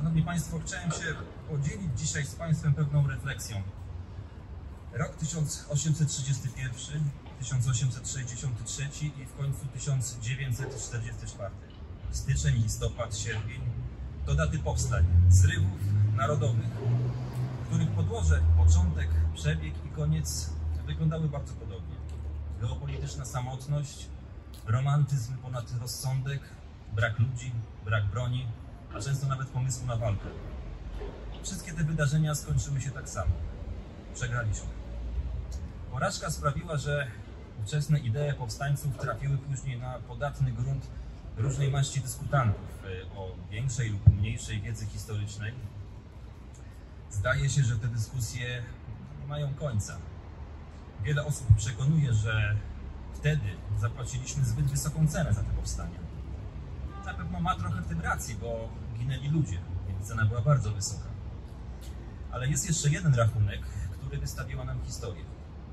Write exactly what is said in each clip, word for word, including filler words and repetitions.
Szanowni Państwo, chciałem się podzielić dzisiaj z Państwem pewną refleksją. Rok tysiąc osiemset trzydziesty pierwszy, tysiąc osiemset sześćdziesiąty trzeci i w końcu tysiąc dziewięćset czterdziesty czwarty. Styczeń, listopad, sierpień to daty powstań, zrywów narodowych, których podłoże, początek, przebieg i koniec wyglądały bardzo podobnie. Geopolityczna samotność, romantyzm ponad rozsądek, brak ludzi, brak broni, a często nawet pomysłu na walkę. Wszystkie te wydarzenia skończyły się tak samo. Przegraliśmy. Porażka sprawiła, że ówczesne idee powstańców trafiły później na podatny grunt różnej maści dyskutantów o większej lub mniejszej wiedzy historycznej. Zdaje się, że te dyskusje nie mają końca. Wiele osób przekonuje, że wtedy zapłaciliśmy zbyt wysoką cenę za te powstania. Na pewno ma trochę w tym racji, bo ginęli ludzie, więc cena była bardzo wysoka. Ale jest jeszcze jeden rachunek, który wystawiła nam historia.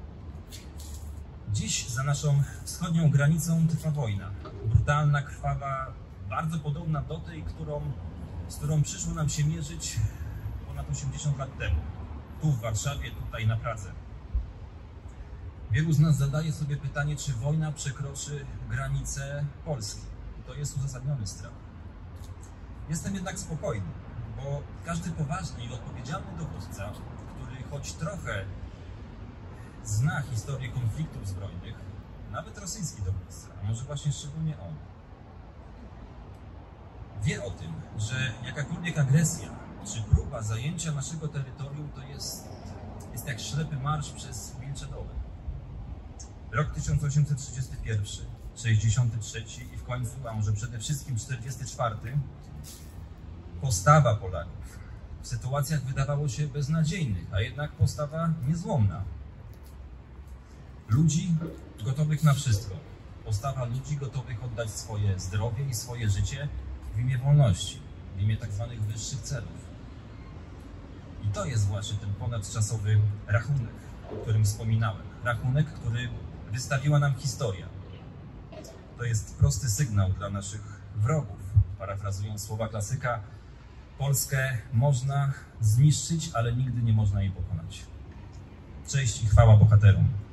Dziś za naszą wschodnią granicą trwa wojna. Brutalna, krwawa, bardzo podobna do tej, którą, z którą przyszło nam się mierzyć ponad osiemdziesiąt lat temu. Tu w Warszawie, tutaj na Pradze. Wielu z nas zadaje sobie pytanie, czy wojna przekroczy granice Polski. I to jest uzasadniony strach. Jestem jednak spokojny, bo każdy poważny i odpowiedzialny dowódca, który choć trochę zna historię konfliktów zbrojnych, nawet rosyjski dowódca, a może właśnie szczególnie on, wie o tym, że jakakolwiek agresja czy próba zajęcia naszego terytorium to jest, jest jak ślepy marsz przez wilcze doły. Rok tysiąc osiemset trzydziesty pierwszy, sześćdziesiąty trzeci i w końcu, a może przede wszystkim czterdziesty czwarty, postawa Polaków w sytuacjach wydawało się beznadziejnych, a jednak postawa niezłomna. Ludzi gotowych na wszystko. Postawa ludzi gotowych oddać swoje zdrowie i swoje życie w imię wolności, w imię tak zwanych wyższych celów. I to jest właśnie ten ponadczasowy rachunek, o którym wspominałem. Rachunek, który wystawiła nam historia. To jest prosty sygnał dla naszych wrogów. Parafrazując słowa klasyka, Polskę można zniszczyć, ale nigdy nie można jej pokonać. Cześć i chwała bohaterom.